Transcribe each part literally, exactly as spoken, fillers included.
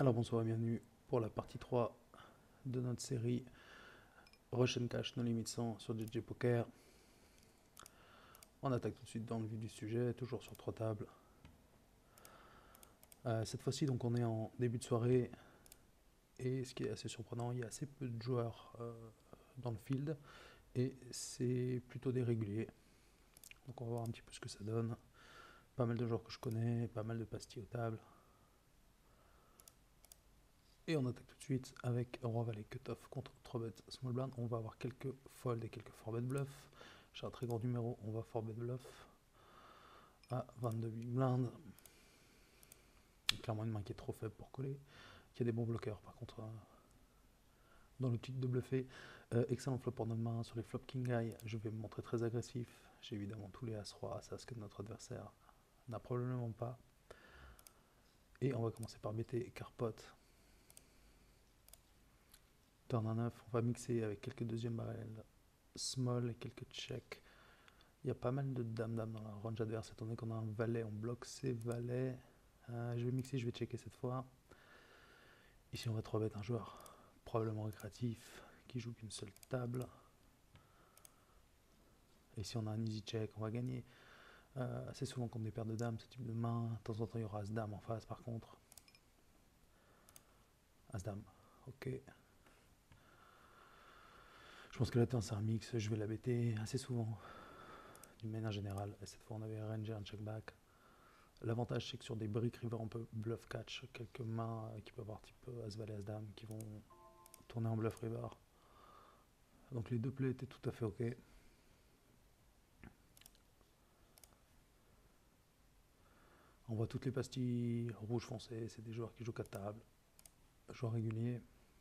Alors bonsoir et bienvenue pour la partie trois de notre série Rush and Cash No Limit cent sur J J Poker. On attaque tout de suite dans le vif du sujet, toujours sur trois tables. Euh, cette fois-ci, donc, on est en début de soirée et ce qui est assez surprenant, il y a assez peu de joueurs euh, dans le field et c'est plutôt des réguliers. Donc on va voir un petit peu ce que ça donne. Pas mal de joueurs que je connais, pas mal de pastilles aux tables. Et on attaque tout de suite avec Roi Valet Cutoff contre trois bet Small Blind. On va avoir quelques folds et quelques four bet bluff. J'ai un très grand numéro, on va four bet bluff à vingt-deux big blind. Clairement une main qui est trop faible pour coller. Qui a des bons bloqueurs par contre. Euh, dans l'optique de bluffer. Euh, excellent flop pour notre main. Sur les flops King High, je vais me montrer très agressif. J'ai évidemment tous les As-Roi, As-As que notre adversaire n'a probablement pas. Et on va commencer par bêter Carpote. Turn à neuf, on va mixer avec quelques deuxièmes barrels, small et quelques checks. Il y a pas mal de dames-dames dans la range adverse, étant donné qu'on a un valet, on bloque ces valets. Euh, je vais mixer, je vais checker cette fois. Ici on va trois bet un joueur probablement récréatif qui joue qu'une seule table. Et si on a un easy check, on va gagner. Euh, assez souvent contre des paires de dames, ce type de main. De temps en temps il y aura As-Dame en face par contre. As-Dame, ok. Je pense que la turn c'est un mix, je vais la bêter assez souvent. D'une manière générale, et cette fois on avait un ranger, un check back. L'avantage c'est que sur des brick river on peut bluff catch quelques mains qui peuvent avoir type As Valet As Dame qui vont tourner en bluff river. Donc les deux plays étaient tout à fait ok. On voit toutes les pastilles rouge foncé, c'est des joueurs qui jouent quatre tables, joueurs réguliers.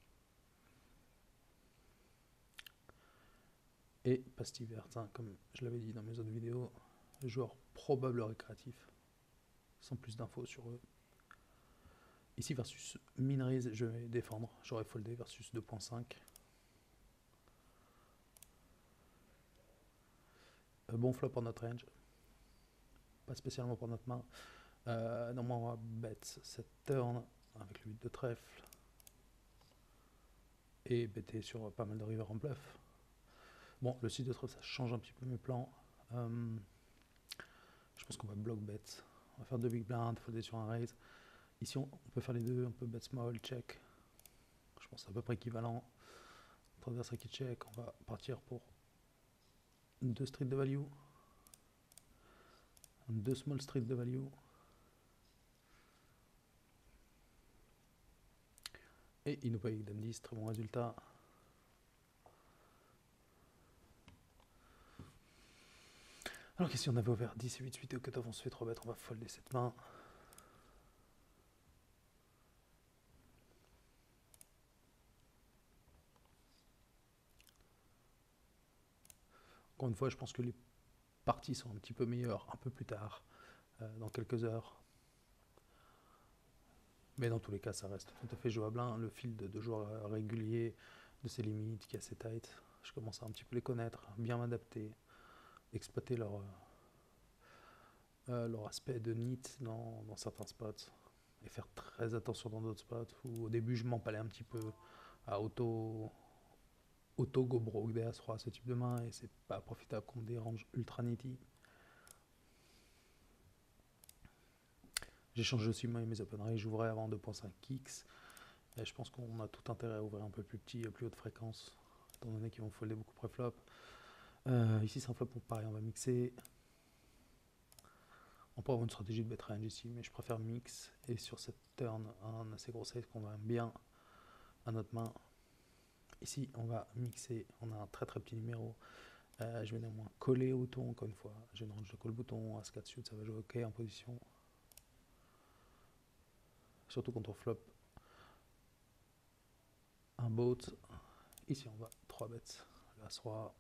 Et pastilles vertes, hein, comme je l'avais dit dans mes autres vidéos, joueurs probables récréatifs, sans plus d'infos sur eux. Ici versus min raise, je vais défendre, j'aurais foldé versus deux point cinq. Euh, bon flop pour notre range, pas spécialement pour notre main. Euh, normalement on va bet cette turn avec le huit de trèfle et bêter sur pas mal de river en bluff. Bon, le six de trèfle ça change un petit peu mes plans. Euh, je pense qu'on va block bet. On va faire deux big blind, folder sur un raise. Ici on, on peut faire les deux, on peut bet small, check. Je pense à peu près équivalent. Notre adversaire qui check, on va partir pour deux streets de value. Deux small streets de value. Et il nous paye avec dame dix, très bon résultat. Alors qu'ici on avait ouvert dix et huit huit et au cutoff on se fait trois bêtes, on va folder cette main. Encore une fois, je pense que les parties sont un petit peu meilleures un peu plus tard, euh, dans quelques heures. Mais dans tous les cas, ça reste tout à fait jouable. Hein. Le field de joueurs réguliers, de ses limites, qui est assez tight. Je commence à un petit peu les connaître, bien m'adapter, exploiter leur, euh, leur aspect de neat dans, dans certains spots. Et faire très attention dans d'autres spots où au début je m'empalais un petit peu à auto, auto go broke des As-Roi, ce type de main, et c'est pas profitable contre des ranges ultra nitty. J'ai changé aussi mes open raise, j'ouvrais avant deux point cinq kicks. Et je pense qu'on a tout intérêt à ouvrir un peu plus petit, à plus haute fréquence, étant donné qu'ils vont folder beaucoup pré-flop. Euh, ici c'est un flop pour pareil, on va mixer. On peut avoir une stratégie de bet range ici, mais je préfère mix. Et sur cette turn, un assez gros size qu'on va bien à notre main. Ici on va mixer, on a un très très petit numéro. Euh, je vais néanmoins coller au ton encore une fois. J'ai une range de call bouton, As quatre suit, ça va jouer ok en position. Surtout quand on flop un boat. Ici on va trois bêtes. As-Roi.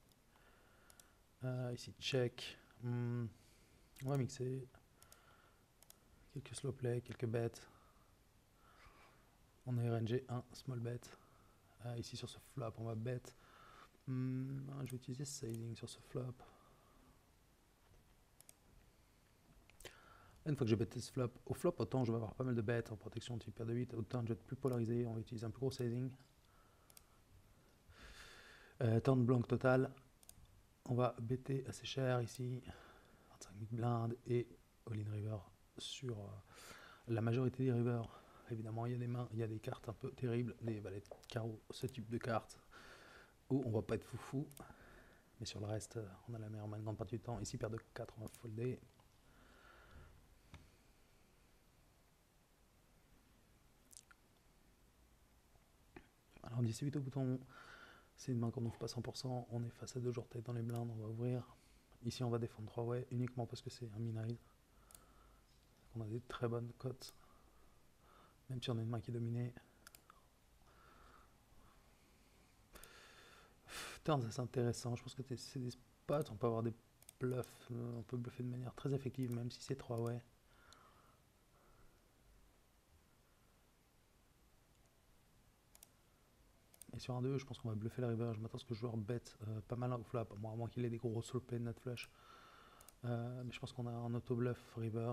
Euh, ici check. Hmm. On va mixer. Quelques slow play, quelques bêtes. On a R N G un small bet. Euh, ici sur ce flop on va bet. Hmm. Je vais utiliser sizing sur ce flop. Une fois que j'ai bêté ce flop, au flop, autant je vais avoir pas mal de bêtes en protection type paire de huit, autant je vais être plus polarisé, on va utiliser un plus gros sizing. Euh, turn blanc total, on va bêter assez cher ici, vingt-cinq big blindes et all-in river sur euh, la majorité des rivers. Évidemment, il y a des mains, il y a des cartes un peu terribles, des valets de carreau, ce type de cartes, où on va pas être foufou. Mais sur le reste, on a la meilleure main une grande partie du temps. Ici, paire de quatre, on va folder. Alors, dix-huit au bouton, c'est une main qu'on n'ouvre pas cent pour cent. On est face à deux joueurs tête dans les blindes, on va ouvrir. Ici, on va défendre trois way uniquement parce que c'est un min-raise. On a des très bonnes cotes. Même si on a une main qui est dominée. Turn, c'est intéressant. Je pense que c'est des spots. On peut avoir des bluffs. On peut bluffer de manière très effective, même si c'est trois way. Et sur un deux, je pense qu'on va bluffer la river. Je m'attends à ce que le joueur bête euh, pas mal au flop, à moins qu'il ait des gros slow play, net flush. Euh, mais je pense qu'on a un auto bluff river.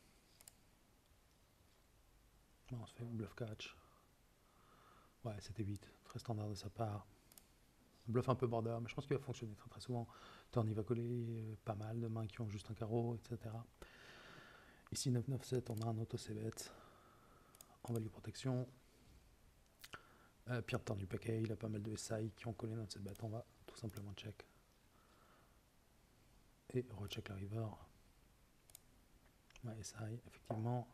Non, on se fait bluff catch. Ouais, c'était vite, très standard de sa part. Bluff un peu border, mais je pense qu'il va fonctionner très très souvent. Turn, il va coller euh, pas mal de mains qui ont juste un carreau, et cetera. Ici, neuf neuf sept, on a un auto c-bet en value protection. Euh, pire turn du paquet, il a pas mal de S I qui ont collé notre c-bet, on va tout simplement check. Et recheck la river. Ouais, S I, effectivement.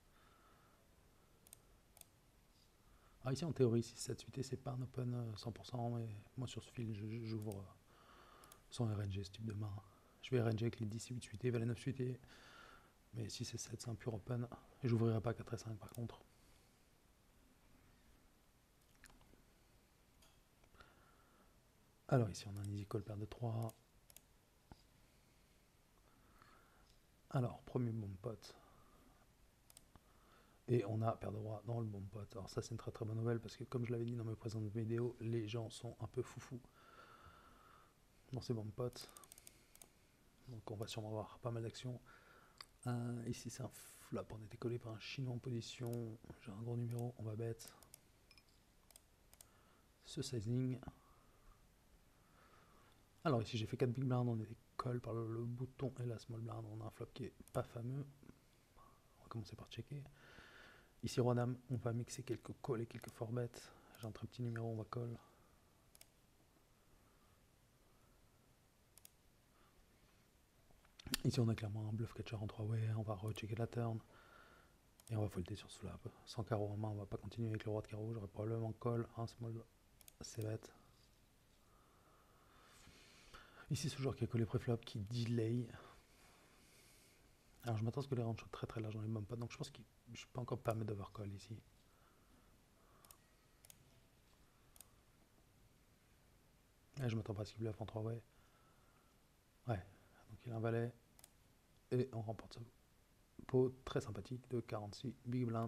Ah, ici en théorie, si sept suité, c'est pas un open cent pour cent, mais moi sur ce fil, j'ouvre sans R N G ce type de main. Je vais R N G avec les dix huit suité, valet neuf suité, mais si c'est sept, c'est un pur open. Et j'ouvrirai pas quatre et cinq par contre. Alors ici on a un easy call paire de trois. Alors premier bon pot. Et on a paire de roi dans le bon pot. Alors ça c'est une très très bonne nouvelle parce que comme je l'avais dit dans mes précédentes vidéos, les gens sont un peu foufous dans ces bons pots. Donc on va sûrement avoir pas mal d'actions. Euh, ici c'est un flop, on était collé par un chinois en position. J'ai un gros numéro, on va bet. Ce sizing. Alors ici j'ai fait quatre big blinds, on est call par le, le bouton et la small blind. On a un flop qui est pas fameux. On va commencer par checker. Ici roi dame, on va mixer quelques calls et quelques four bets. J'ai un très petit numéro, on va call. Ici on a clairement un bluff catcher en trois way, on va rechecker la turn. Et on va folder sur ce flop. Sans carreau en main, on va pas continuer avec le roi de carreau. J'aurais probablement call, un small c-bet. Ici ce joueur qui a collé préflop qui delay. Alors je m'attends à ce que les ranges soient très très larges dans les bump pots, donc je pense que je peux encore permettre d'overcall ici. Et je m'attends pas à ce qu'il bluffe en trois way. Ouais, donc il a un valet. Et on remporte ce pot très sympathique de quarante-six big blind.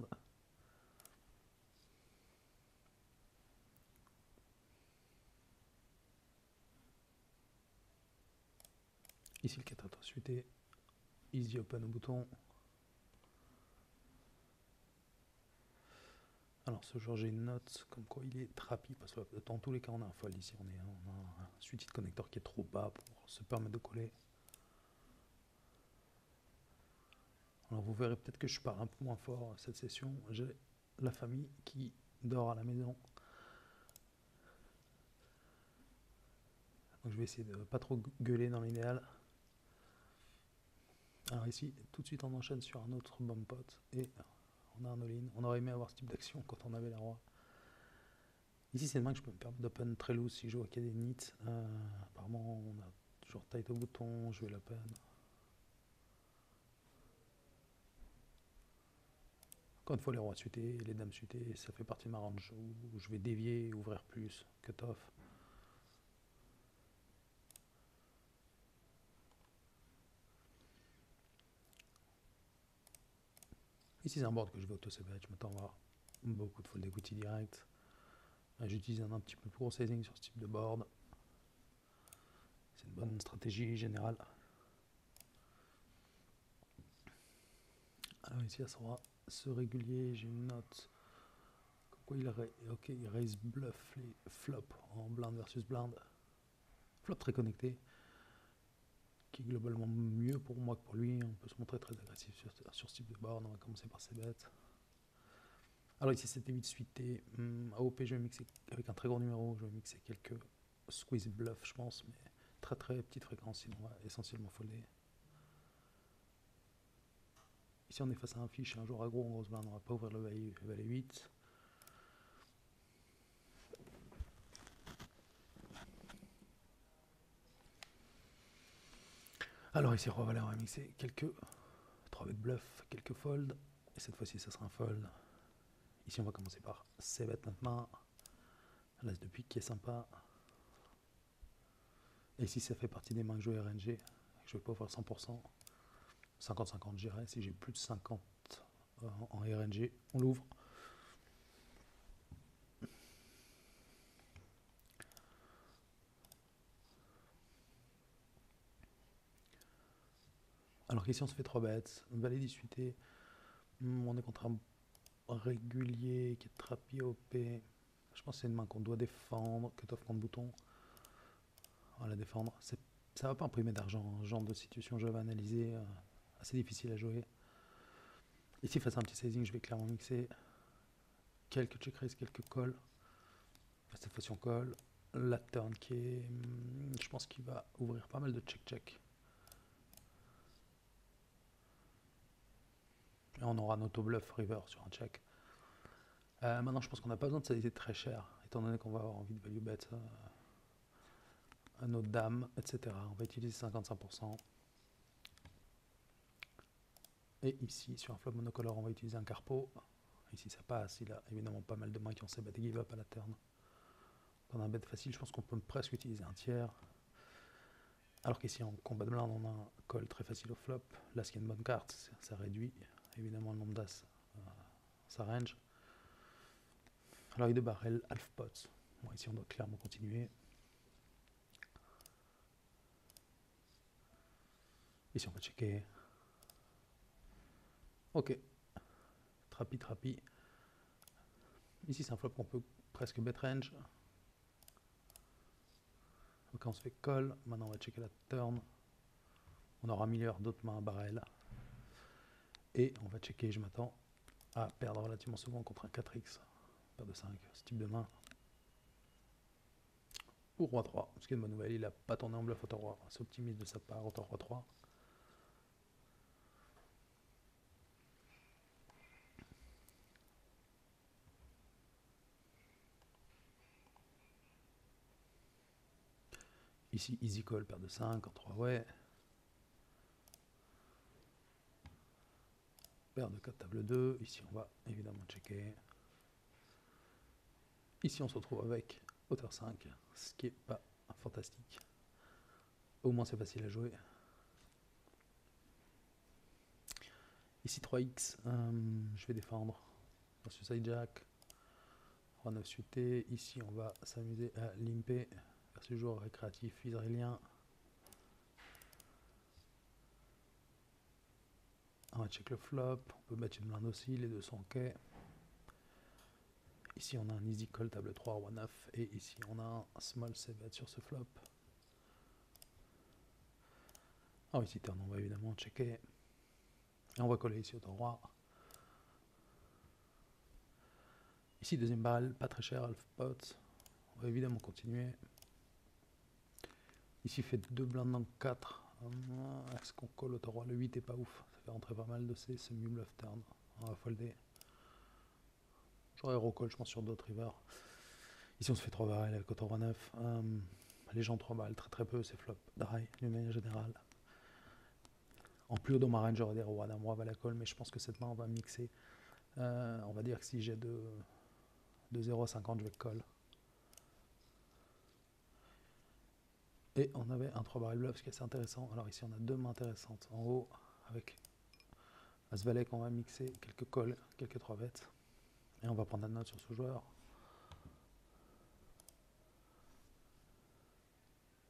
Ici le quatre trois suité. Easy open au bouton. Alors ce jour j'ai une note comme quoi il est trappy parce que dans tous les cas on a un fold ici, on, est, on a un suivi de connecteur qui est trop bas pour se permettre de coller. Alors vous verrez peut-être que je parle un peu moins fort cette session, j'ai la famille qui dort à la maison. Donc je vais essayer de pas trop gueuler dans l'idéal. Alors ici tout de suite on enchaîne sur un autre bomb pot et on a un all-in. On aurait aimé avoir ce type d'action quand on avait la roi. Ici c'est une main que je peux me permettre d'open très loose si je vois qu'il y a des nits. Euh, apparemment on a toujours tight au bouton, je vais l'open. Encore une fois les rois suités, les dames suitées, ça fait partie de ma range où je vais dévier, ouvrir plus, cut off. Ici c'est un board que je vais auto-c-bet, je m'attends à avoir beaucoup de fold equity direct. J'utilise un, un petit peu plus gros sizing sur ce type de board. C'est une bonne stratégie générale. Alors ici, à ce, ce régulier, j'ai une note. Comme quoi il, ok, il raise bluff les flops en blind versus blind. Flop très connecté, qui est globalement mieux pour moi que pour lui. On peut se montrer très agressif sur, sur ce type de board. On va commencer par ses bêtes. Alors ici, c'était huit suité. Hum, A O P, je vais mixer avec un très gros numéro. Je vais mixer quelques squeeze bluff, je pense, mais très très petite fréquence, sinon on va essentiellement folder. Ici, on est face à un fiche, un joueur aggro en grosse blind, on va pas ouvrir le valet, le valet huit. Alors ici, roi valet, on va mixer quelques trois bêtes bluff, quelques folds, et cette fois-ci, ça sera un fold. Ici, on va commencer par c bet maintenant. L'as de pique qui est sympa. Et ici, ça fait partie des mains que je joue R N G. Je vais pas ouvrir cent pour cent. cinquante cinquante, j'irai. Si j'ai plus de cinquante euh, en R N G, on l'ouvre. Alors qu'ici, on se fait trois bêtes. Valet dix-huit. On est contre un régulier qui est trapi O P. Je pense que c'est une main qu'on doit défendre. Cut-off contre bouton. On va la défendre. Ça va pas imprimer d'argent. Un genre de situation, je vais analyser. Euh, assez difficile à jouer. Ici, face à un petit sizing, je vais clairement mixer quelques check raise, quelques calls. Cette fois-ci, on colle. La turn qui est. Je pense qu'il va ouvrir pas mal de check-check. Et on aura un auto-bluff river sur un check. Euh, maintenant, je pense qu'on n'a pas besoin de sizer très cher, étant donné qu'on va avoir envie de value bet euh, un autre dame, et cetera. On va utiliser cinquante-cinq pour cent. Et ici, sur un flop monocolore, on va utiliser un carpo. Ici, ça passe. Il a évidemment pas mal de mains qui ont ses bet et give up à la turn. Dans un bet facile, je pense qu'on peut presque utiliser un tiers. Alors qu'ici, en combat de blind, on a un call très facile au flop. Là, ce qui est une bonne carte, ça réduit évidemment le nombre d'as, euh, ça range. Alors, il de barrel, half pot. Bon, ici, on doit clairement continuer. Ici, on va checker. Ok. Trapi, trapi. Ici, c'est un flop qu'on peut presque bet range. Donc, on se fait call. Maintenant, on va checker la turn. On aura mille heures d'autres mains à barrel. Et on va checker, je m'attends à perdre relativement souvent contre un quatre X. Paire de cinq, ce type de main. Ou roi trois, ce qui est une bonne nouvelle, il n'a pas tourné en bluff auto roi. C'est optimiste de sa part, auto roi trois. Ici, easy call, paire de cinq, en trois ouais. Paire de quatre, table deux. Ici, on va évidemment checker. Ici, on se retrouve avec hauteur cinq, ce qui n'est pas fantastique. Au moins, c'est facile à jouer. Ici, trois X, euh, je vais défendre versus hijack. Roi neuf suité. Ici, on va s'amuser à limper versus joueur récréatif israélien. On va check le flop. On peut mettre une blinde aussi, les deux sont ok. Ici, on a un easy call, table trois, roi neuf. Et ici, on a un small c bet sur ce flop. Ah, ici, turn, on va évidemment checker. Et on va coller ici au roi. Ici, deuxième barrel, pas très cher, half pot. On va évidemment continuer. Ici, fait deux blindes dans le quatre. Est-ce qu'on colle au roi? Le huit est pas ouf. Ça fait rentrer pas mal de C. C'est mieux bluff turn. On va folder. J'aurais recall, je pense, sur d'autres rivers. Ici, on se fait trois barrels avec auto roi neuf. Um, les gens trois barrels, très très peu, c'est flop. Dry, d'une manière générale. En plus haut dans ma range, j'aurais des rois d'un roi va la call, mais je pense que cette main, on va mixer. Euh, on va dire que si j'ai de, de zéro à cinquante, je vais call. Et on avait un trois barrel bluff, ce qui est assez intéressant. Alors ici, on a deux mains intéressantes. En haut, avec As Valet qu'on va mixer, quelques calls, quelques trois bêtes. Et on va prendre la note sur ce joueur.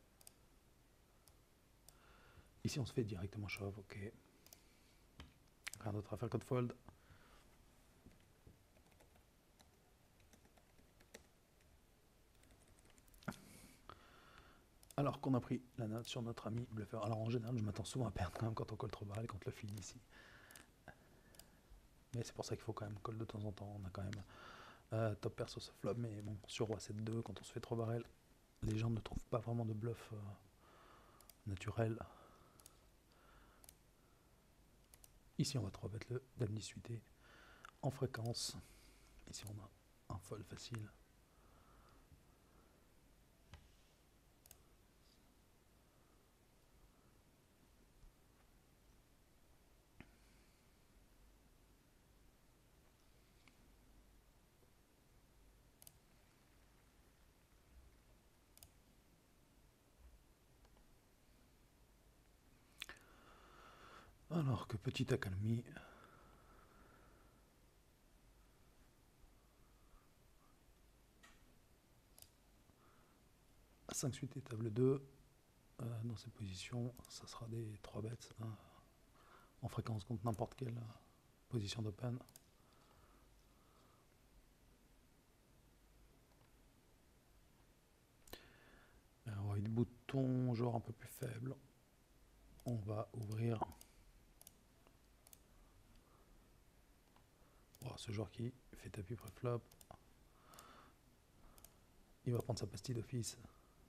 Ici, on se fait directement shove, ok. Rien d'autre à faire que de fold. Alors qu'on a pris la note sur notre ami bluffeur. Alors en général, je m'attends souvent à perdre quand même quand on colle trop bas et quand le fil ici. Mais c'est pour ça qu'il faut quand même coller de temps en temps. On a quand même euh, top pair sur ce flop, mais bon, sur roi sept deux, quand on se fait trois barrels, les gens ne trouvent pas vraiment de bluff euh, naturel. Ici, on va trois bet le dame dix suité en fréquence. Ici, on a un fold facile. Alors que petite accalmie. À cinq suité table deux. Euh, dans cette position, ça sera des trois bets hein, en fréquence contre n'importe quelle position d'open. Alors, avec des boutons genre un peu plus faibles, on va ouvrir. Oh, ce joueur qui fait tapis pré-flop, il va prendre sa pastille d'office.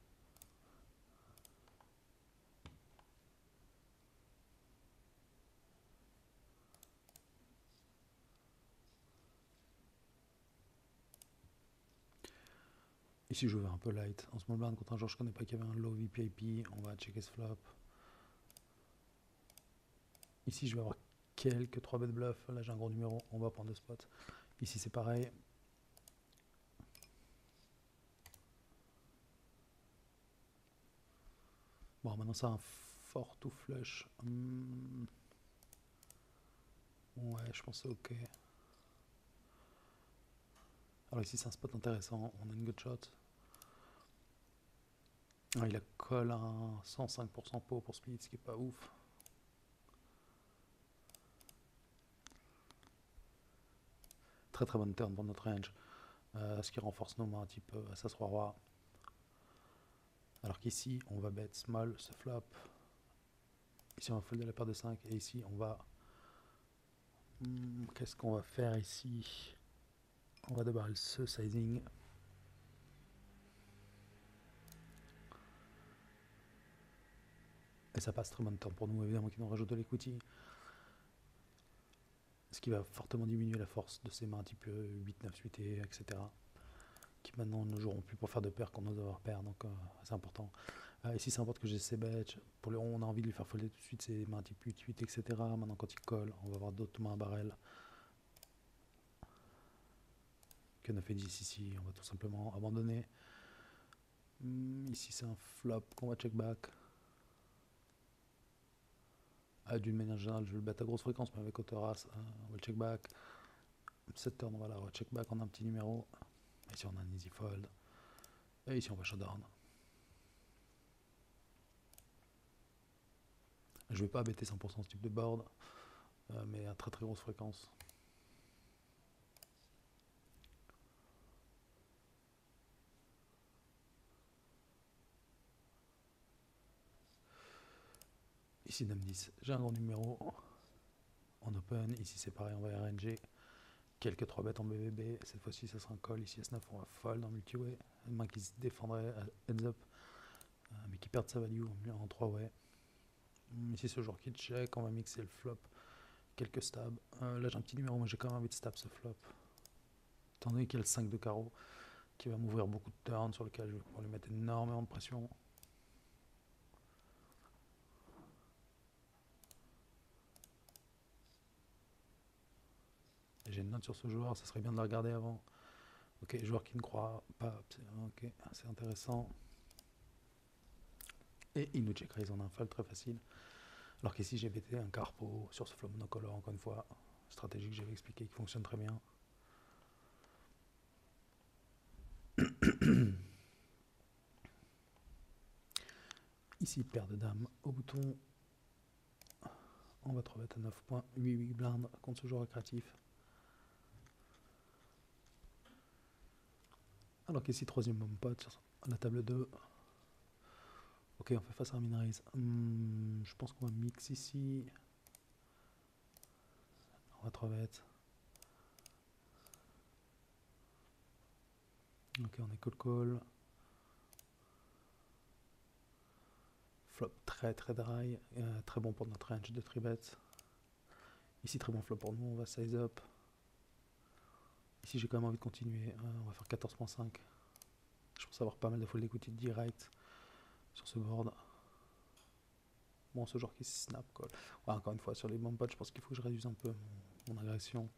Ici je vais un peu light. En small blind contre un joueur que je connais pas qui avait un low V P I P, on va checker ce flop. Ici je vais avoir quelques trois bêtes bluff. Là j'ai un gros numéro, on va prendre le spot. Ici c'est pareil. Bon maintenant ça a un fort tout flush. Hmm. Ouais je pense que c'est ok. Alors ici c'est un spot intéressant, on a une good shot. Ah, il a colle un cent cinq pour cent pot pour split, ce qui est pas ouf. Très très bonne turn pour notre range. Euh, ce qui renforce nos mains un petit peu. Ça sera roi. Alors qu'ici on va bet small ce flop. Ici on va folder la paire de cinq. Et ici on va... Hmm, qu'est-ce qu'on va faire ici? On va d'abord ce sizing. Et ça passe très bon temps pour nous, évidemment, qui nous rajoute de l'equity. Ce qui va fortement diminuer la force de ces mains type huit, neuf, huit, et etc. Qui maintenant ne joueront plus pour faire de paires qu'on ose avoir paire, donc euh, c'est important. Euh, ici c'est important que j'ai ces bêtes. Pour le on a envie de lui faire folder tout de suite ces mains type huit, huit, et cetera. Maintenant quand il colle, on va avoir d'autres mains à barrel. Que neuf et dix ici, on va tout simplement abandonner. Hmm, ici c'est un flop qu'on va check back. Ah, d'une manière générale, je vais le bet à grosse fréquence, mais avec hauteur as, euh, on va le check back. Cette turn, on va la check back, on a un petit numéro. Ici, on a un easy fold. Et ici, on va showdown. Je ne vais pas bêter cent pour cent ce type de board, euh, mais à très très grosse fréquence. Ici, dame dix, j'ai un grand numéro en open. Ici, c'est pareil, on va R N G. Quelques trois bêtes en B B B. Cette fois-ci, ça sera un call. Ici, S neuf, on va fold en multi-way. Une main qui se défendrait à heads up, euh, mais qui perd sa value en trois way. Ici, ce joueur qui check, on va mixer le flop. Quelques stabs. Euh, là, j'ai un petit numéro, mais j'ai quand même envie de stab ce flop. Étant donné qu'il y a le cinq de carreau, qui va m'ouvrir beaucoup de turns sur lequel je vais pouvoir lui mettre énormément de pression. J'ai une note sur ce joueur, ça serait bien de la regarder avant. Ok, joueur qui ne croit pas, ok, c'est intéressant. Et il nous check raise en un fold très facile. Alors qu'ici j'ai bêté un carpo sur ce flop monocolore, encore une fois, stratégie que j'avais expliqué qui fonctionne très bien. Ici, paire de dames au bouton. On va trois bêtes à neuf points, huit big blindes contre ce joueur récréatif. Alors qu'ici, troisième bomb pot sur la table deux. Ok, on fait face à un min-raise. Hum, je pense qu'on va mix ici. On va trois bêtes. Ok, on est call-call. Flop très très dry. Euh, très bon pour notre range de three bet. Ici, très bon flop pour nous. On va size up. Ici, j'ai quand même envie de continuer. Euh, on va faire quatorze virgule cinq. Je pense avoir pas mal de fold equity direct sur ce board. Bon, ce genre qui snap call. Ouais, encore une fois, sur les bomb pots, je pense qu'il faut que je réduise un peu mon, mon agression.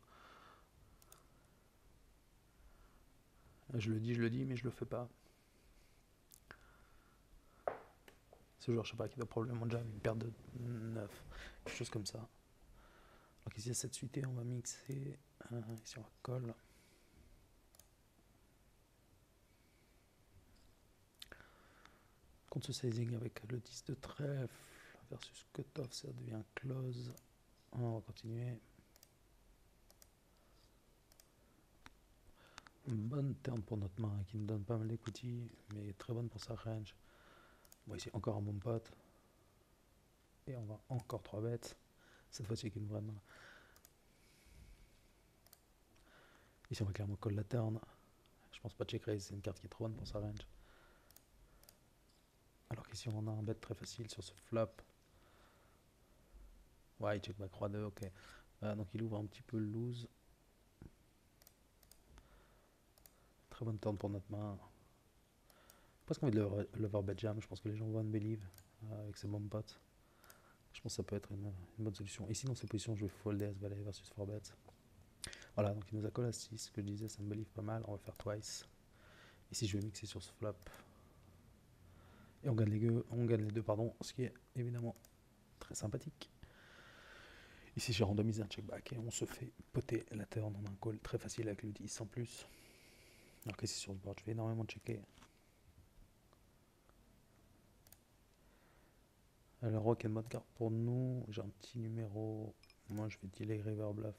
Je le dis, je le dis, mais je le fais pas. Ce joueur, je sais pas, qui doit probablement déjà une perte de neuf, quelque chose comme ça. Donc ici, à cette suite, on va mixer. Euh, ici, on va call. Contre ce sizing avec le dix de trèfle versus cut-off, ça devient close. On va continuer. Une bonne turn pour notre main qui nous donne pas mal d'equity, mais très bonne pour sa range. Bon, ici encore un bon pot. Et on va encore trois bêtes. Cette fois-ci avec une vraie main. Ici on va clairement call la turn. Je pense pas check raise, c'est une carte qui est trop bonne pour sa range. Alors qu'ici on a un bet très facile sur ce flop. Ouais, il check back roi deux, ok. Euh, donc il ouvre un petit peu le loose. Très bonne turn pour notre main. Presque envie de l'overbet jam, je pense que les gens vont believe euh, avec ces bomb pots. Je pense que ça peut être une, une bonne solution. Ici dans ces positions, je vais folder as valet versus four bet. Voilà, donc il nous a call à six, ce que je disais, ça me believe pas mal. On va faire twice. Ici je vais mixer sur ce flop. Et on gagne les deux, on gagne les deux pardon, ce qui est évidemment très sympathique. Ici j'ai randomisé un check back et on se fait poter la turn en un call très facile avec le dix en plus. Alors qu'ici sur ce board je vais énormément checker. Alors rock est mode carte pour nous, j'ai un petit numéro, moi je vais delay river bluff.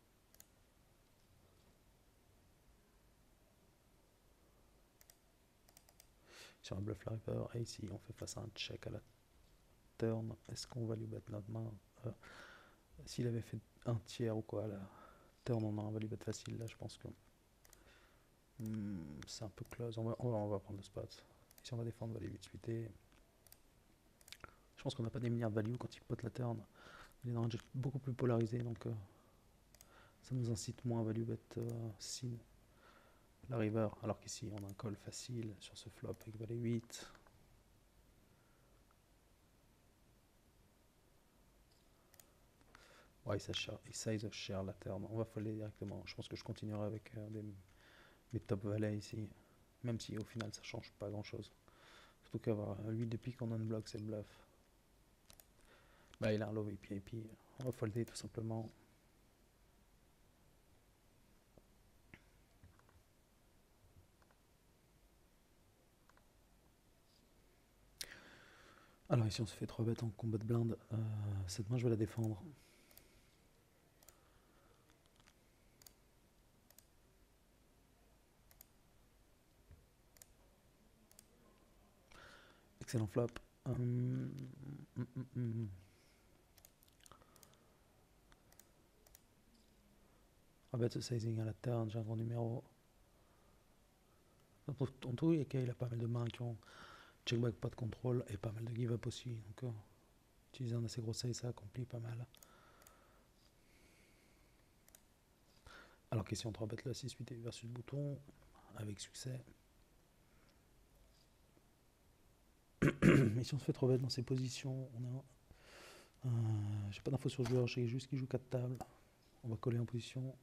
Sur un bluff la river, et ici on fait face à un check à la turn. Est-ce qu'on va lui battre notre main euh, S'il avait fait un tiers ou quoi, la turn on a un value bet facile, là je pense que hmm, c'est un peu close, on va, on, va, on va prendre le spot. Ici on va défendre, value huit suité. Je pense qu'on n'a pas des milliards de value quand il pote la turn. Il est dans un range beaucoup plus polarisé, donc euh, ça nous incite moins à value bet euh, sin la river, alors qu'ici on a un call facile sur ce flop avec valet huit. Ouais, il size share la turn, on va folder directement. Je pense que je continuerai avec euh, des, mes top valets ici, même si au final ça change pas grand chose. Surtout qu'avoir huit de pique en unblock, c'est le bluff. Bah, il a un low V P I P, on va folder tout simplement. Alors ici on se fait trois bêtes en combat de blinde, euh, cette main je vais la défendre. Excellent flop. Hum, hum, hum, hum. On va bet ce sizing à la turn, j'ai un grand numéro. En tout, il a pas mal de mains qui ont check back, pas de contrôle et pas mal de give up aussi. Donc euh, utiliser un assez gros size, ça accomplit pas mal. Alors qu'ici on trois bet la six huit versus bouton avec succès. Mais si on se fait trop bête dans ces positions, on a. Euh, j'ai pas d'infos sur le joueur, j'ai juste qu'il joue quatre tables. On va coller en position.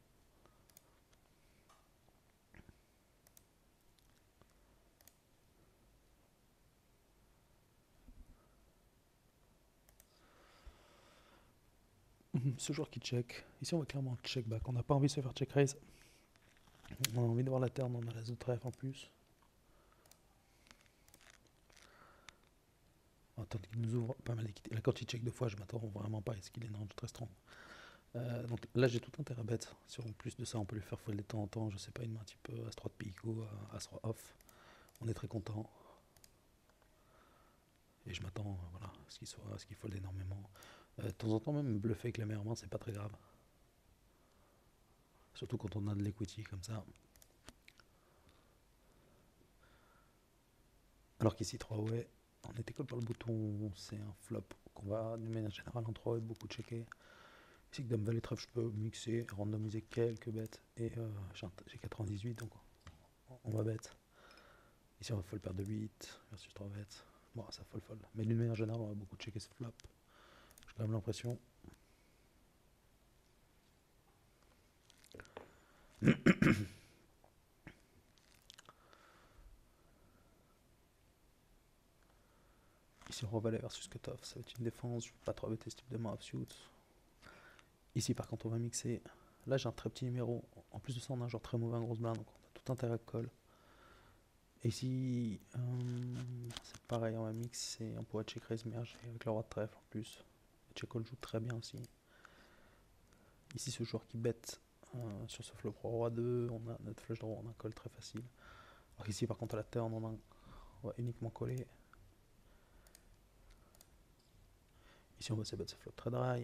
Ce joueur qui check. Ici on va clairement check back. On n'a pas envie de se faire check raise. On a envie de voir la turn, on a la de trèfle en plus. Attendre qu'il nous ouvre pas mal d'équité. Là, quand il check deux fois, je m'attends vraiment pas à ce qu'il ait une range très strong. Euh, donc là, j'ai tout intérêt à bet. Si en plus de ça, on peut lui faire fold de temps en temps, je sais pas, une main un petit peu As trois de pique ou As trois off. On est très content. Et je m'attends euh, voilà, à ce qu'il soit, à ce qu'il fold énormément. Euh, de temps en temps, même bluffer avec les meilleures mains, c'est pas très grave. Surtout quand on a de l'equity comme ça. Alors qu'ici, trois way, on était que par le bouton, c'est un flop qu'on va, d'une manière générale, en trois way, beaucoup checker. Ici, que Dame Valet Trèfle, je peux mixer, randomiser quelques bêtes. Et euh, j'ai quatre-vingt-dix-huit, donc on va bet. Ici, on va fold paire de huit versus trois bêtes. Bon, ça fold fold. Mais d'une manière générale, on va beaucoup checker ce flop. J'ai quand même l'impression. Ici, on revalet versus cutoff, ça va être une défense. Je ne peux pas trop bêter ce type de main offsuit. Ici, par contre, on va mixer. Là, j'ai un très petit numéro. En plus de ça, on a un genre très mauvais en grosse blinde, donc on a tout intérêt à call. Et ici, euh, c'est pareil, on va mixer. On pourrait check raise merge avec le roi de trèfle en plus. Et check call joue très bien aussi. Ici, ce joueur qui bête euh, sur ce flop roi deux, on a notre flush draw, on a un call très facile. Alors ici, par contre, à la turn, on, a un, on va uniquement coller. Ici, on va se bet ce flop très dry.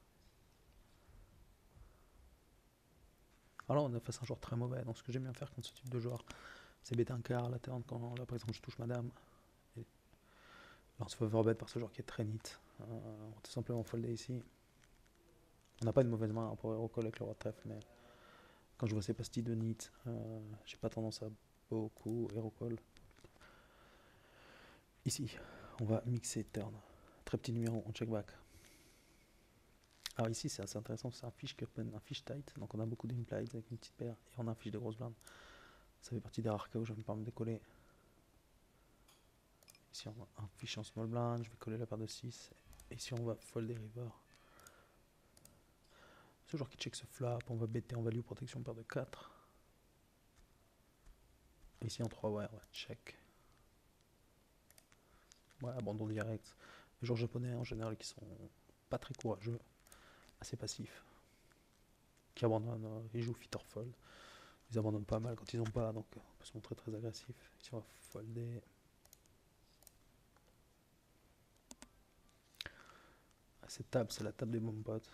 Alors là, on est face à un joueur très mauvais. Donc, ce que j'aime bien faire contre ce type de joueur, c'est bêter un quart à la turn quand, là, par exemple, je touche madame. Et là, on se fait overbet par ce joueur qui est très neat. Euh, on va tout simplement folder ici. On n'a pas une mauvaise main pour hero call avec le roi de trèfle, mais quand je vois ces pastilles de neat, euh, j'ai pas tendance à beaucoup hero call. Ici, on va mixer turn. Très petit numéro, on check back. Alors ici, c'est assez intéressant, c'est un fish open, un fish tight, donc on a beaucoup d'implies avec une petite paire, et on a un fish de grosse blinde. Ça fait partie des rares cas où je vais me permettre de coller. Ici, on a un fish en small blind, je vais coller la paire de six, et ici, on va fold des river. Ce joueur qui check ce flop, on va bêter en value protection paire de quatre. Et ici, en trois, ouais, on va check. Ouais, abandon direct. Les joueurs japonais, en général, qui sont pas très courageux, assez passifs, qui abandonnent, euh, ils jouent fit or fold. Ils abandonnent pas mal quand ils ont pas, donc on peut se montrer très agressif. Ici, on va folder. Cette table, c'est la table des bons potes.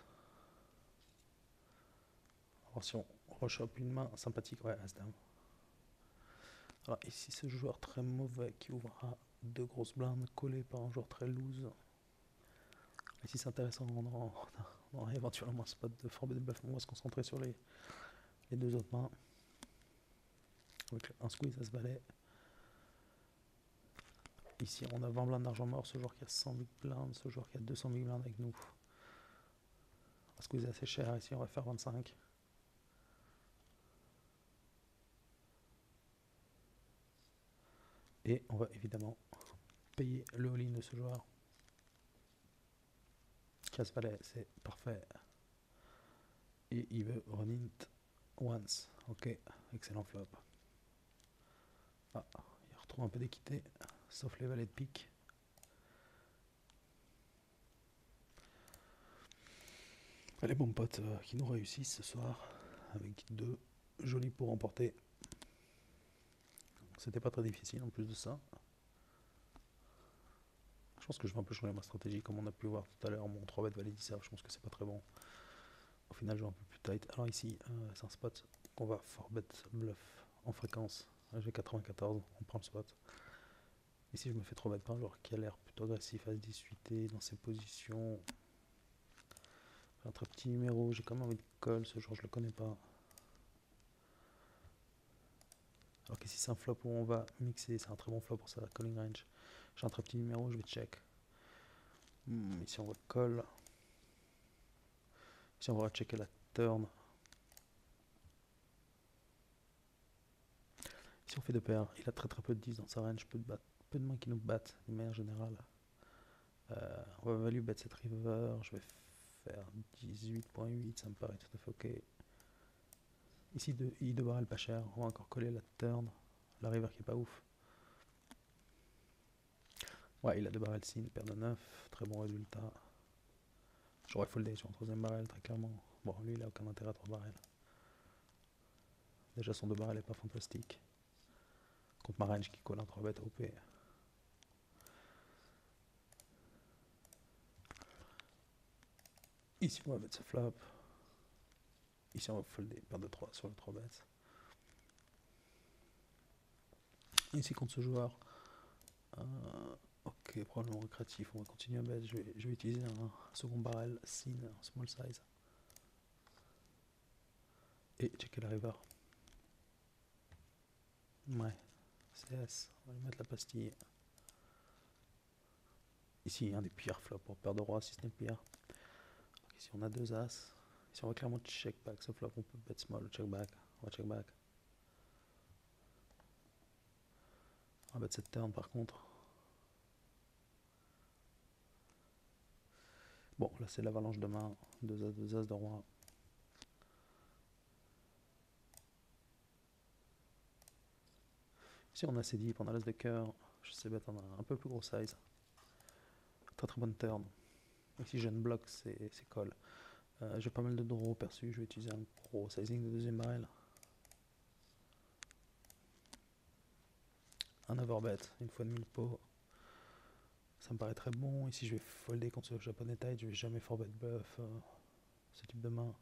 Alors si on rechoppe une main sympathique, ouais, As-Dame. Alors ici, ce joueur très mauvais qui ouvrira deux grosses blindes collées par un joueur très loose. Ici, c'est intéressant, on aura, on aura éventuellement un spot de four bet de bluff. On va se concentrer sur les, les deux autres mains. Avec un squeeze à ce valet. Ici, on a vingt blindes d'argent mort, ce joueur qui a cent big blindes, ce joueur qui a deux cents big blindes avec nous. On va squeezer assez cher, ici on va faire vingt-cinq. Et on va évidemment payer le all-in de ce joueur. Casse valet, c'est parfait. Et il veut run it once. Ok, excellent flop. Ah, il retrouve un peu d'équité, sauf les valets de pique. Les bons potes euh, qui nous réussissent ce soir, avec deux jolis pour remporter. C'était pas très difficile en plus de ça. Je pense que je vais un peu changer ma stratégie, comme on a pu voir tout à l'heure. Mon trois bet valet dix serve, je pense que c'est pas très bon. Au final, je vais un peu plus tight. Alors ici, euh, c'est un spot qu'on va four bet bluff en fréquence. J'ai quatre-vingt-quatorze, on prend le spot. Ici, je me fais trois bet par un joueur qui a l'air plutôt agressif à se dix-huiter dans ses positions. Un très petit numéro, j'ai quand même envie de call, ce joueur je le connais pas. Alors qu'ici c'est un flop où on va mixer, c'est un très bon flop pour sa calling range. J'ai un très petit numéro, je vais check. Hmm, ici on va call. Ici on va checker la turn. Ici on fait deux paires, il a très très peu de dix dans sa range, peu de, peu de mains qui nous battent de manière générale. Euh, on va value bet cette river, je vais faire dix-huit virgule huit, ça me paraît tout à fait ok. Ici de, I de barrel pas cher, on va encore coller la turn, la river qui est pas ouf. Ouais, il a deux barrels sin, paire de neuf, très bon résultat. J'aurais foldé sur un troisième barrel, très clairement. Bon, lui, il a aucun intérêt à trois barrels. Déjà, son deux barrel est pas fantastique. Contre ma range qui colle un trois bêtes O P. Ici, on va mettre ce flop. Ici, on va folder paire de trois sur le trois bêtes. Ici, contre ce joueur, euh, ok, probablement récréatif, on va continuer à bet. Je vais, je vais utiliser un second barrel sin, un small size. Et checker la river. Ouais, C S, on va lui mettre la pastille. Ici, un des pires flops pour paire de roi, si ce n'est le pire. Donc ici, on a deux as. Ici, on va clairement check back ce flop, on peut bet small ou check back. On va check back. On va bet cette turn par contre. Bon, là c'est l'avalanche de main. Deux as, deux as de roi. Ici on a C deep, on a l'as de cœur. Je sais bet, on a un peu plus gros size. Très très bonne turn. Ici je ne bloque, c'est call. Euh, J'ai pas mal de draws perçus, je vais utiliser un gros sizing de deuxième barrel. Un overbet, une fois de mille pots. Ça me paraît très bon. Ici je vais folder contre ce japonais tight, je vais jamais four bet bluff. Euh, ce type de main.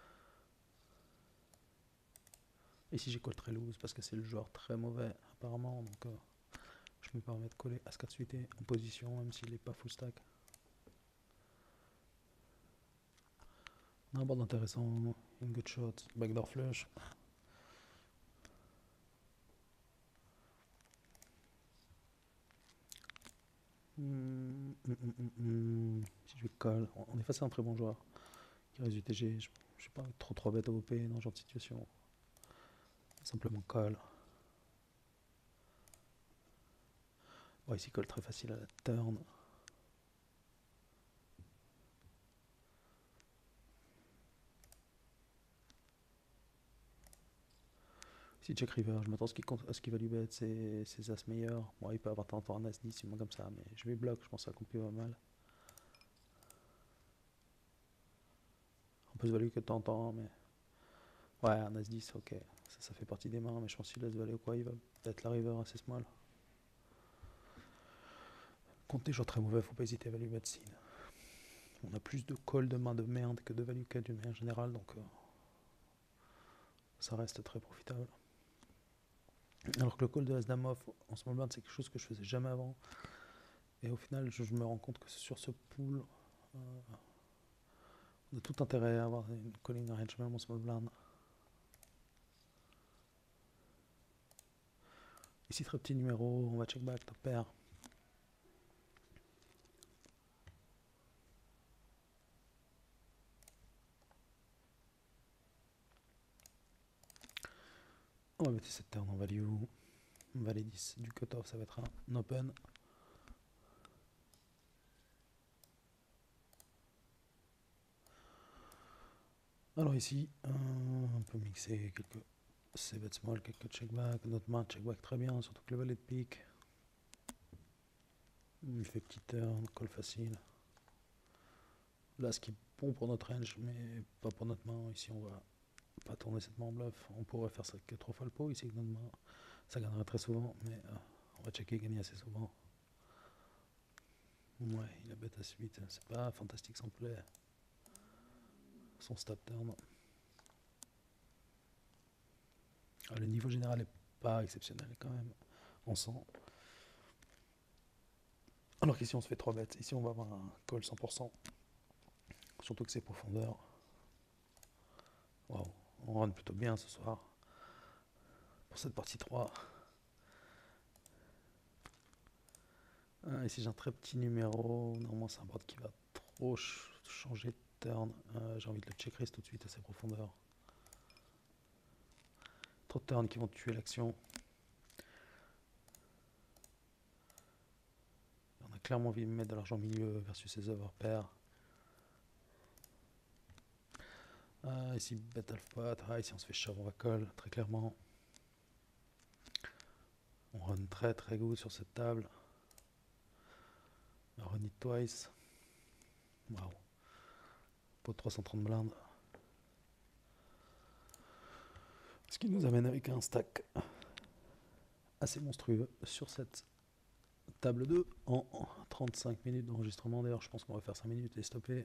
Ici j'ai call très loose parce que c'est le joueur très mauvais apparemment. Donc euh, je me permets de coller As quatre suité en position même s'il n'est pas full stack. Un board intéressant, une good shot, backdoor flush. Mmh, mmh, mmh, mmh. Si je vais call, on est face à un très bon joueur qui reste du T G. Je ne suis pas trop trop bête O P dans ce genre de situation. Simplement call. Bon, ici call très facile à la turn. Si check river, je m'attends à ce qu'il va lui bet ses, ses as meilleurs. Bon, il peut avoir tendance un as dix, comme ça, mais je vais bloc, je pense que ça compte pas mal. On peut se value que de temps en temps, mais. Ouais, un as dix, ok. Ça, ça fait partie des mains, mais je pense qu'il laisse valer ou quoi, il va peut-être la river assez small. Contre des joueurs très mauvais, faut pas hésiter à value bet sin. On a plus de call de main de merde que de value cut d'une manière générale, donc euh, ça reste très profitable. Alors que le call de As-Dame off en small blind, c'est quelque chose que je faisais jamais avant. Et au final, je, je me rends compte que sur ce pool, euh, on a tout intérêt à avoir une calling range même en small blind. Ici, très petit numéro, on va check back, top pair. On va mettre cette turn en value. Valet dix du cutoff, ça va être un open. Alors ici, euh, on peut mixer quelques c bet small, quelques check back. Notre main check back très bien, surtout que le valet de pique. Il fait petit turn, call facile. Là, ce qui est bon pour notre range, mais pas pour notre main. Ici, on va pas tourner cette main en bluff. On pourrait faire ça que trois fois le pot. Ici, avec notre main, ça gagnerait très souvent, mais euh, on va checker et gagner assez souvent. Ouais, il a bet à suite. C'est pas fantastique son play. Son stop turn. Ah, le niveau général est pas exceptionnel quand même. On sent. Alors qu'ici, on se fait trois bêtes. Ici, on va avoir un call cent pour cent. Surtout que c'est profondeur. Waouh, on run plutôt bien ce soir. Pour cette partie trois. Ah, ici, j'ai un très petit numéro. Normalement, c'est un board qui va trop ch changer de turn. Euh, j'ai envie de le check raise tout de suite à ses profondeurs. Trop de turns qui vont tuer l'action. On a clairement envie de mettre de l'argent au milieu versus ses overpairs. Ah, ici, bet alpha, ah, ici on se fait shove, on va call, très clairement. On run très très good sur cette table. Run it twice. Waouh. Pot de trois cent trente blindes. Ce qui nous amène avec un stack assez monstrueux sur cette table deux en trente-cinq minutes d'enregistrement. D'ailleurs, je pense qu'on va faire cinq minutes et stopper.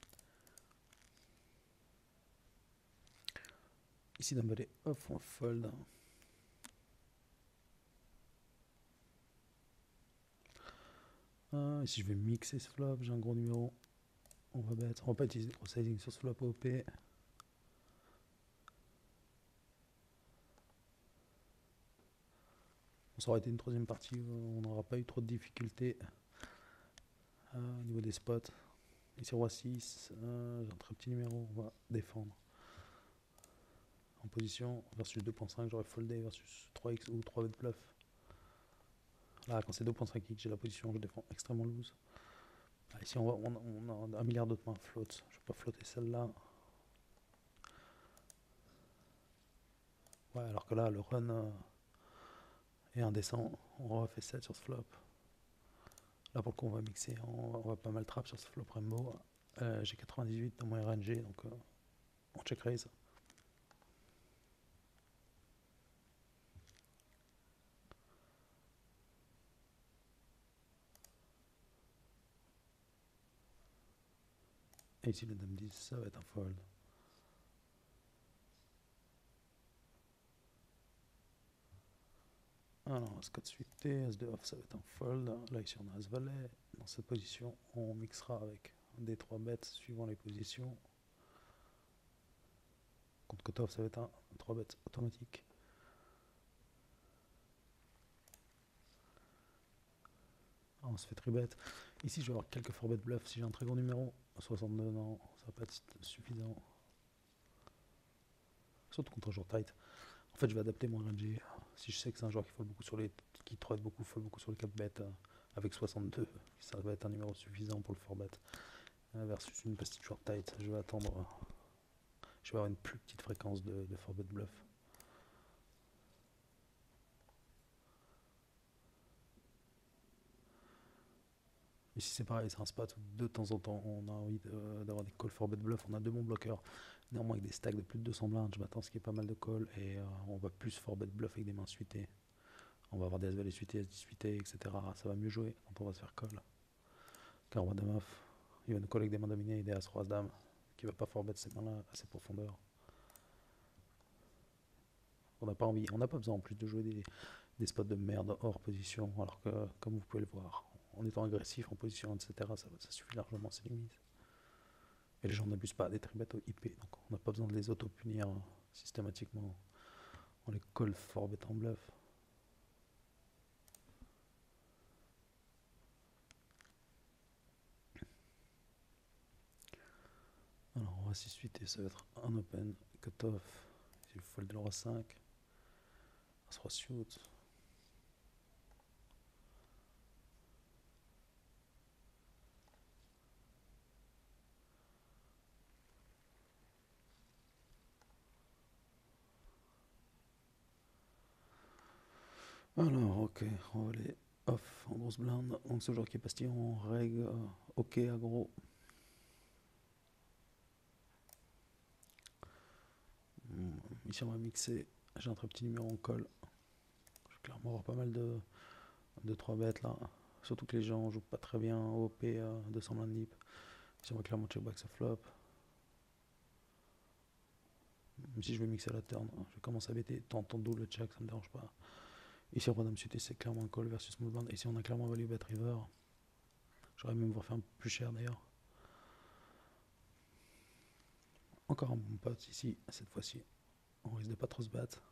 Ici, d'un balai off, on fold. Ah, ici, je vais mixer ce flop. J'ai un gros numéro. On va bet. On va pas utiliser gros sizing sur ce flop O P. Ça aurait été une troisième partie où on n'aura pas eu trop de difficultés euh, au niveau des spots. Ici roi six, euh, j'ai un très petit numéro, on va défendre. En position versus deux point cinq, j'aurais foldé versus trois x ou trois bet bluff. Là quand c'est deux point cinq x, j'ai la position, je défends extrêmement loose. Là, ici on, va, on, on a un milliard d'autres mains flotte, je vais pas flotter celle-là. Ouais, alors que là le run euh, est indécent, on refait sept sur ce flop. Là pour le coup on va mixer, on, on va pas mal trap sur ce flop rainbow. Euh, j'ai quatre-vingt-dix-huit dans mon R N G, donc euh, on check raise. Et ici le dame dix, ça va être un fold. Alors, As-quatre suité, As deux off, ça va être un fold. Là, ici, on a As-Valet. Dans cette position, on mixera avec des trois bêtes suivant les positions. Contre cut-off, ça va être un trois bêtes automatique. Ah, on se fait tri-bet. Ici, je vais avoir quelques four bet bluff si j'ai un très gros numéro. soixante-deux, non, ça va pas être suffisant. Surtout contre un joueur tight. En fait, je vais adapter mon R N G. Si je sais que c'est un joueur qui fold beaucoup sur les. qui trotte beaucoup, fold beaucoup sur les quatre bêtes, euh, avec soixante-deux, ça va être un numéro suffisant pour le four bet. Euh, versus une petite joueur tight. Je vais attendre. Euh, je vais avoir une plus petite fréquence de, de four bet bluff. Ici c'est pareil, c'est un spot où de temps en temps on a envie d'avoir des calls four bet bluff. On a deux bons bloqueurs, néanmoins avec des stacks de plus de deux cents blindes. Je m'attends à ce qu'il y ait pas mal de calls et euh, on va plus four bet bluff avec des mains suitées. On va avoir des As-Valet suités, As dix suités, et cetera. Ça va mieux jouer quand on va se faire call. Car roi dame off, il va nous call avec des mains dominées et des As roi dame qui va pas four bet ces mains là à ces profondeurs. On n'a pas envie, on n'a pas besoin en plus de jouer des, des spots de merde hors position, alors que comme vous pouvez le voir, en étant agressif en position, et cetera, ça, ça suffit largement, c'est limite. Et les gens n'abusent pas des tribets au I P, donc on n'a pas besoin de les auto-punir euh, systématiquement. On les colle fort bête en bluff. Alors on va six huit et ça va être un open, cut-off, si vous fold le roi cinq, as roi shoot. Alors ok, on va aller off en grosse blinde, donc ce joueur qui est pastillon en règle, euh, ok aggro. Ici on va mixer, j'ai un très petit numéro en call. Je vais clairement avoir pas mal de, de trois bêtes là. Surtout que les gens jouent pas très bien au O P euh, deux cents blindes deep. Ici on va clairement check back ce flop. Même si je vais mixer la turn, je vais commencer à bêter. Tant double check, ça me dérange pas. Ici roi dame suité c'est clairement un call versus small blind. Ici on a clairement value bet river. J'aurais même voir faire un plus cher d'ailleurs. Encore un bon pote ici, cette fois-ci. On risque de pas trop se battre.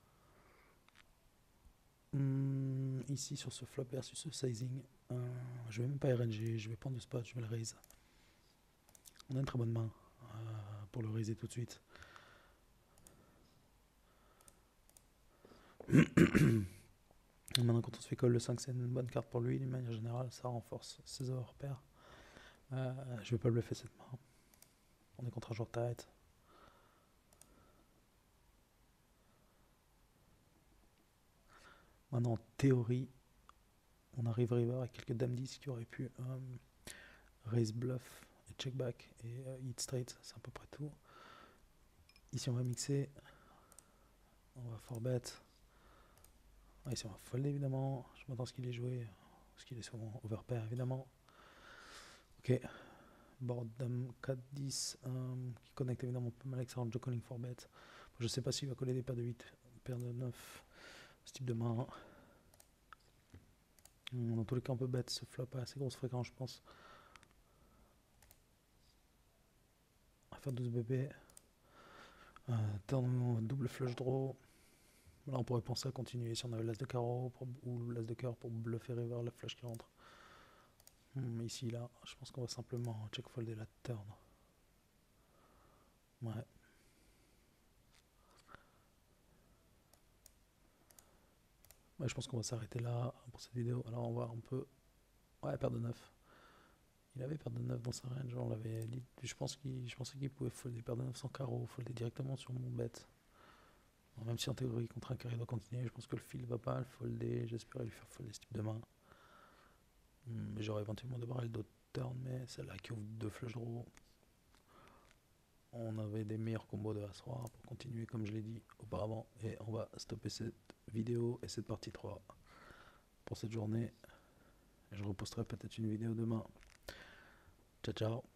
Hum, ici sur ce flop versus ce sizing, euh, je vais même pas R N G, je vais prendre le spot, je vais le raise. On a une très bonne main euh, pour le raiser tout de suite. Maintenant quand on se fait call le cinq c'est une bonne carte pour lui, d'une manière générale ça renforce ses overpairs. Euh, je vais pas bluffer cette main. On est contre un joueur tight. Maintenant en théorie, on arrive river avec quelques dames dix qui auraient pu euh, raise bluff et check back et euh, hit straight, c'est à peu près tout. Ici on va mixer, on va four bet. Ah, ici on va folder évidemment, je m'attends à ce qu'il est joué, parce qu'il est souvent overpair évidemment. Ok, board dame quatre dix euh, qui connecte évidemment pas mal avec ça en joe calling four bet. Je sais pas s'il va coller des paires de huit, paires de neuf, ce type de main. Dans tous les cas on peut bet ce flop à assez grosse fréquence je pense. On va faire douze B B. Euh, turn double flush draw. Là on pourrait penser à continuer si on avait l'as de carreau pour, ou l'as de cœur pour bluffer river la flush qui rentre. Hum, ici là, je pense qu'on va simplement check folder la turn. Ouais. Ouais, je pense qu'on va s'arrêter là pour cette vidéo. Alors on va un peu. Ouais, paire de neuf. Il avait paire de neuf dans sa range, on l'avait dit. Je pense qu'il, je pensais qu'il pouvait folder paire de neuf sans carreau, folder directement sur mon bet. Bon, même si en théorie contre un carré doit continuer, je pense que le fil va pas le folder. J'espérais lui faire folder ce type de main. Hum, J'aurais éventuellement de barrel d'autres turns, mais celle-là qui ouvre deux flush draw. On avait des meilleurs combos de As trois pour continuer comme je l'ai dit auparavant. Et on va stopper cette vidéo et cette partie trois pour cette journée. Je reposterai peut-être une vidéo demain. Ciao ciao.